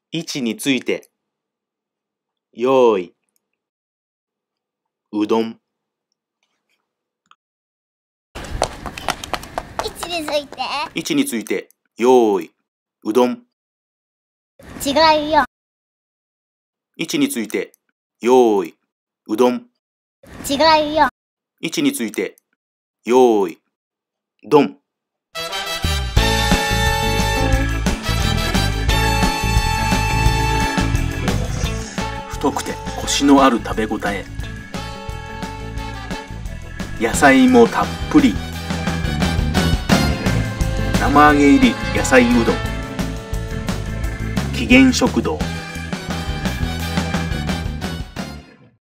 位置について、用意、うどん。 位置について、 位置について、用意、うどん。 違うよ。 位置について、用意、うどん。 違うよ。 位置について、用意、どん。太くてコシのある食べ応え。野菜もたっぷり。生揚げ入り野菜うどん。機嫌食堂。